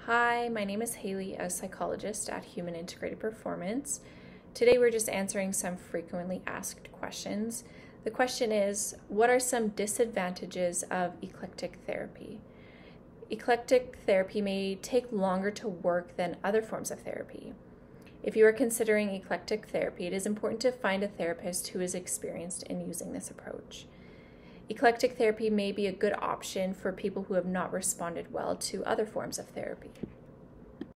Hi, my name is Haley, a psychologist at Human Integrated Performance. Today we're just answering some frequently asked questions. The question is, what are some disadvantages of eclectic therapy? Eclectic therapy may take longer to work than other forms of therapy. If you are considering eclectic therapy, it is important to find a therapist who is experienced in using this approach. Eclectic therapy may be a good option for people who have not responded well to other forms of therapy.